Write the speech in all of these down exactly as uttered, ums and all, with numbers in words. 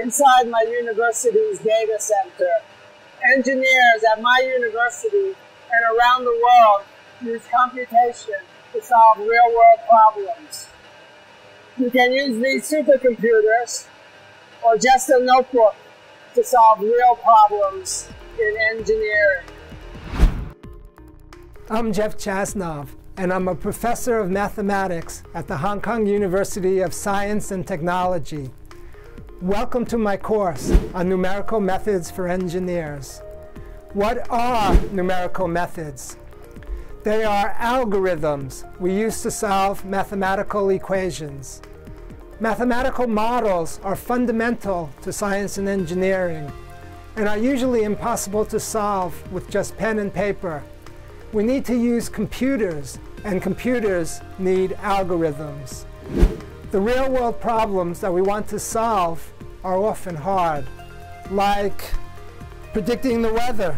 inside my university's data center. Engineers at my university and around the world use computation to solve real-world problems. You can use these supercomputers or just a notebook to solve real problems in engineering. I'm Jeff Chasnov, and I'm a professor of mathematics at the Hong Kong University of Science and Technology. Welcome to my course on numerical methods for engineers. What are numerical methods? They are algorithms we use to solve mathematical equations. Mathematical models are fundamental to science and engineering and are usually impossible to solve with just pen and paper. We need to use computers, and computers need algorithms. The real-world problems that we want to solve are often hard, like predicting the weather,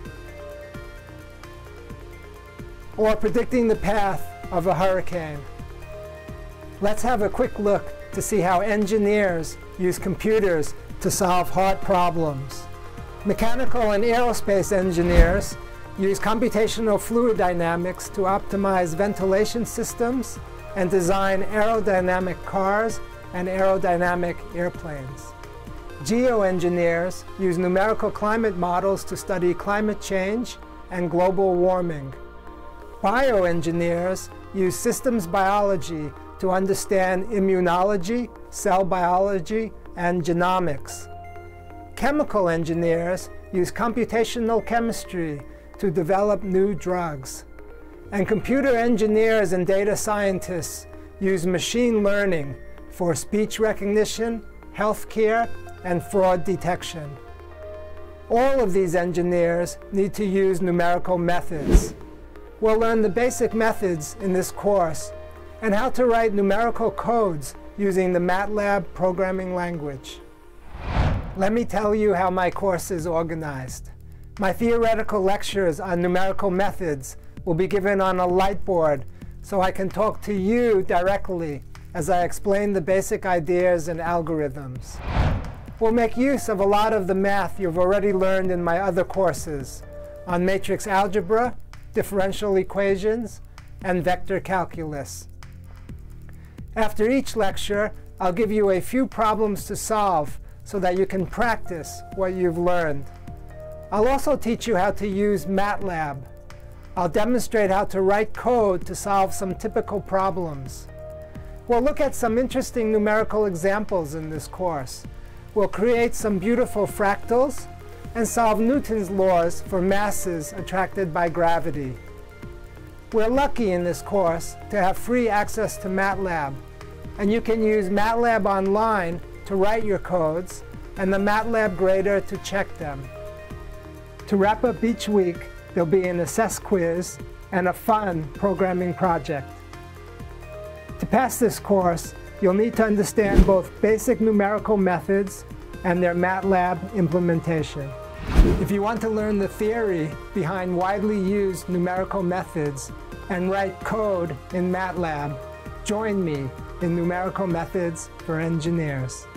or predicting the path of a hurricane. Let's have a quick look to see how engineers use computers to solve hard problems. Mechanical and aerospace engineers use computational fluid dynamics to optimize ventilation systems and design aerodynamic cars and aerodynamic airplanes. Geoengineers use numerical climate models to study climate change and global warming. Bioengineers use systems biology to understand immunology, cell biology, and genomics. Chemical engineers use computational chemistry to develop new drugs. And computer engineers and data scientists use machine learning for speech recognition, healthcare, and fraud detection. All of these engineers need to use numerical methods. We'll learn the basic methods in this course and how to write numerical codes using the MATLAB programming language. Let me tell you how my course is organized. My theoretical lectures on numerical methods will be given on a lightboard so I can talk to you directly as I explain the basic ideas and algorithms. We'll make use of a lot of the math you've already learned in my other courses on matrix algebra, differential equations, and vector calculus. After each lecture, I'll give you a few problems to solve so that you can practice what you've learned. I'll also teach you how to use MATLAB. I'll demonstrate how to write code to solve some typical problems. We'll look at some interesting numerical examples in this course. We'll create some beautiful fractals and solve Newton's laws for masses attracted by gravity. We're lucky in this course to have free access to MATLAB, and you can use MATLAB online to write your codes and the MATLAB grader to check them. To wrap up each week, there'll be an assess quiz and a fun programming project. To pass this course, you'll need to understand both basic numerical methods and their MATLAB implementation. If you want to learn the theory behind widely used numerical methods and write code in MATLAB, join me in Numerical Methods for Engineers.